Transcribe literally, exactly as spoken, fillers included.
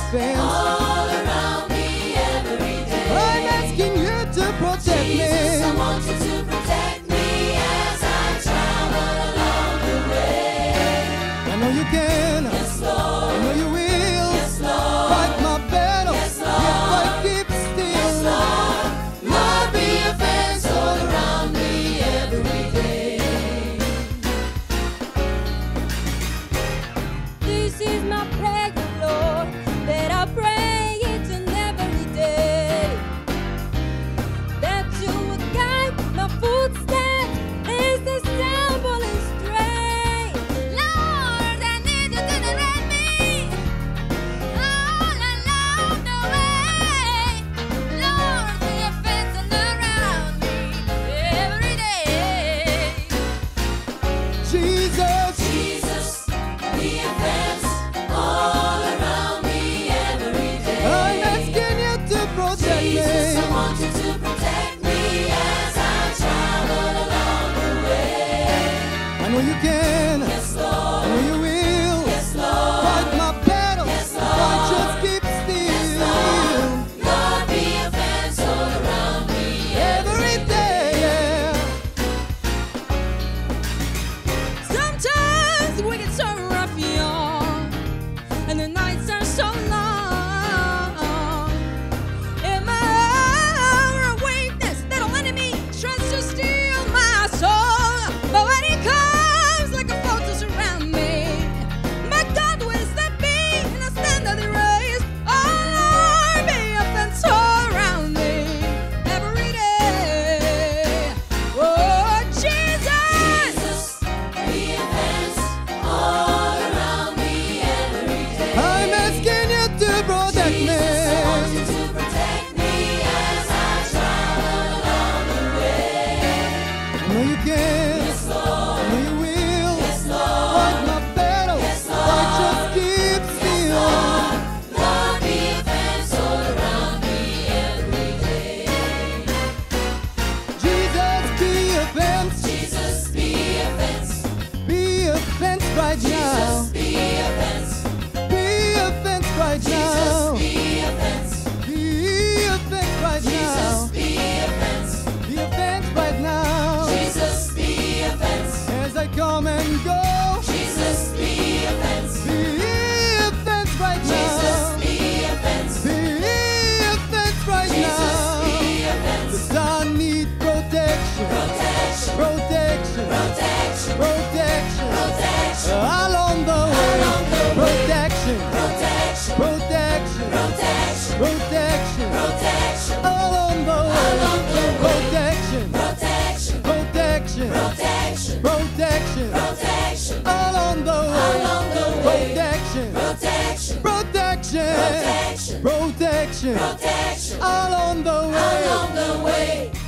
fence all around me every day. I'm asking you to protect Jesus, I me. want you to protect me as I travel along the way. I know you can. Yes, Lord. I know you will. Yes, Lord. Fight my battle. Yes, Lord. If I keep still. Yes, Lord. Lord, be a fence all around me every day. This is my prayer, Lord, that I pray each and every day, that you would guide my footsteps as they stumble and stray. Lord, I need you to direct me all along the way. Lord, be a fence all around me every day. Jesus, Jesus, be a fence all around me every day. I'm asking you to protect Jesus, I me. want you to protect me as I travel along the way. I know you can. Yes, I Lord. know you will. Yes, Lord. Fight my battle. Yes, If I Lord. just keep Yes, still. Lord. Lord, be a fence all around me Every day, yeah. Sometimes we get so rough, young, and the nights are so long. In my hour of weakness, that old enemy tries to steal my soul. But when he comes like a foe to surround me, my God will step in and I stand at the race. Oh Lord, be a fence all around me every day. Oh Jesus. Jesus, be a fence all around me every day. I'm asking you to protect Jesus, I want me. you to protect me as I travel along the way. I know you can. Yes, I Lord. know you will. Yes, Lord. Fight my battle. Yes, If I just Lord. keep still. Lord, Lord, be a fence all around me every day. Jesus, be a fence. Jesus, be a fence. Be a fence right now. Jesus, be a fence. Be a fence right Jesus, now. be a fence. Be a fence right Jesus, now. be a fence. Be a fence right now. Jesus, be a fence. As I come and go. Jesus, be a fence. Be a fence right Jesus, now. be a fence. Be a fence right Jesus, now. be a fence. 'Cause I need protection. Protection, Protection. protection, Protection. protection, Along the way. Along the way. Protection. protection, Protection. protection, Protection. protection, Along the way. Along the way. Protection. protection, Protection. protection, Protection. protection, Along the way. Along the way. Protection. protection, Protection. Protection. Protection. protection, Along the way. along the way.